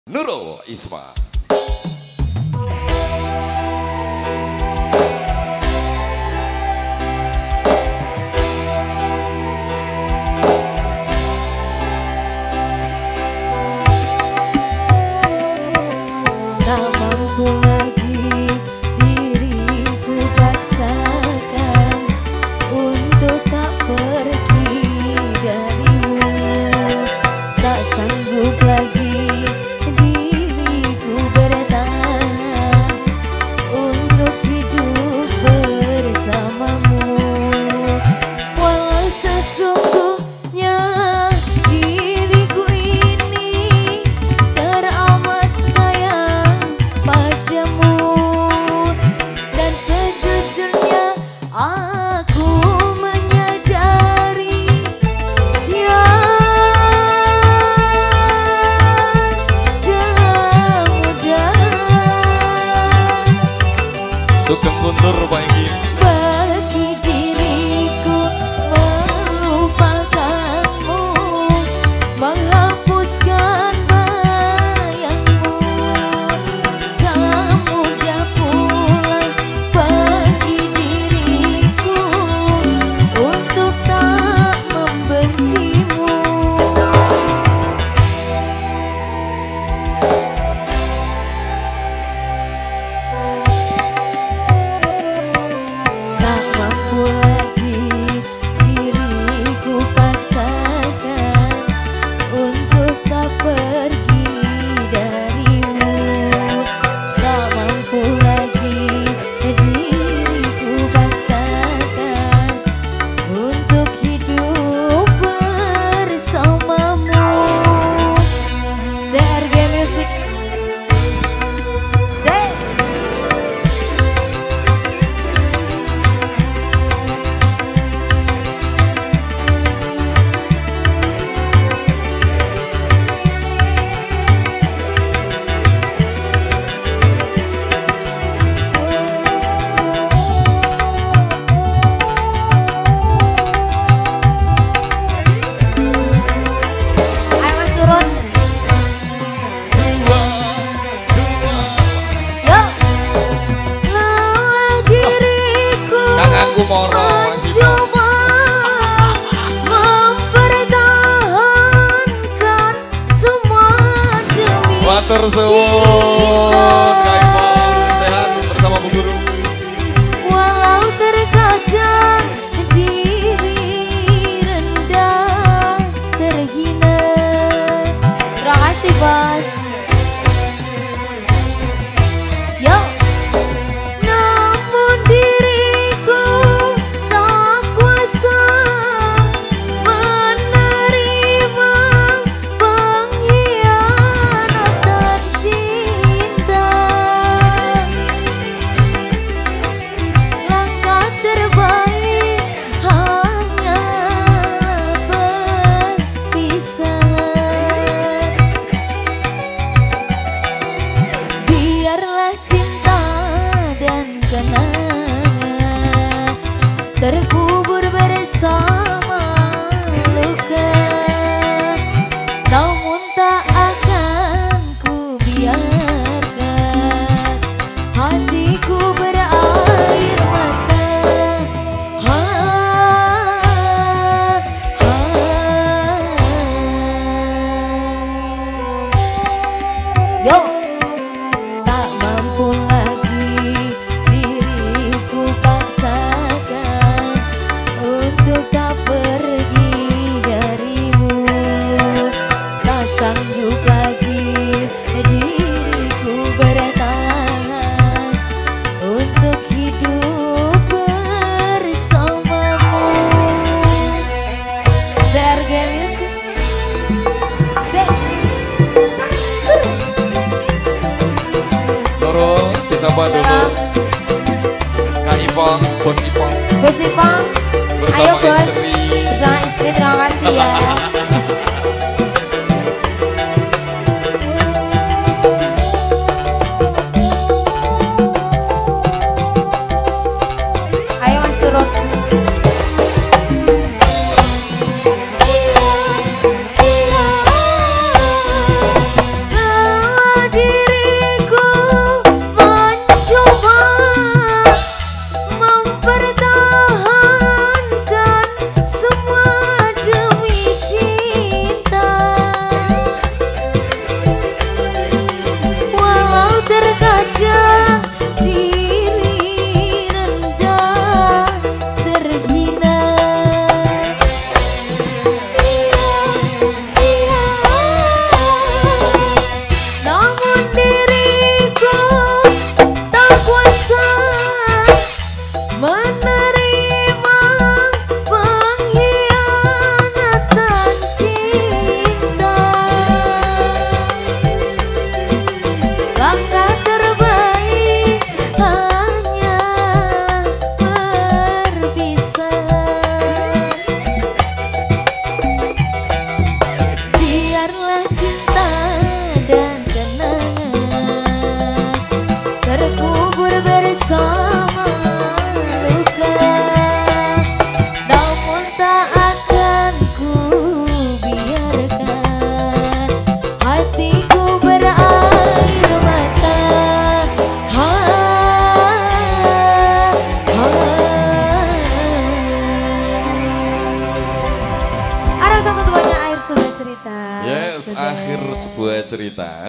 Nurul Isma. Tak mampu lagi diriku paksakan untuk tak pergi darimu. Tak sanggup lagi diriku bertahan untuk hidup bersamamu. Walau sesungguhnya diriku ini teramat sayang padamu, dan sejujurnya aku menyadari tiada mudah Sugeng kuntur Pak bagi diriku melupakanmu, menghapuskan bayangmu. Tak mudah pula bagi diriku untuk tak membencimu. Tak mampu lagi diriku paksakan untuk tak pergi darimu. Tak mampu lagi diriku paksakan untuk hidup bersamamu. CRG Music. Ayo Mas turun. Yuk. Lelah diriku Kang aku moro mencoba mempertahankan semua demi Matur suwun Kak Ipong, sehat bersama Bu Guru. walau terkadang diri rendah terhina. Terima kasih bos. Yuk. Namun diriku tak kuasa menerima pengkhianatan cinta. Langkah terbaik hanya perpisahan. Biarlah cinta dan kenangan terkubur bersama luka, namun tak akan ku biarkan hatiku berair mata. Yo. Tak mampu lagi diriku paksakan untuk tak pergi darimu. Tak sanggup lagi diriku bertahan untuk hidup bersamamu. CRG Music. Nurul disapa dulu Kak Ipong, Bos Ipong Bos Ipong, bersama ayo bos, istri. bersama istri, terima kasih ya. Ayo Mas turun. diriku mencoba mempertahankan semua demi cinta. Walau terkadang diri rendah terhina. Namun diriku tak kuasa menerima pengkhianatan cinta. Langkah terbaik hanya berpisah. Biarlah cinta dan kenangan terkubur bersama luka, namun tak akan ku biarkan hatiku berair mata. Ada satu banyak air sebuah cerita. Yes, akhir sebuah cerita.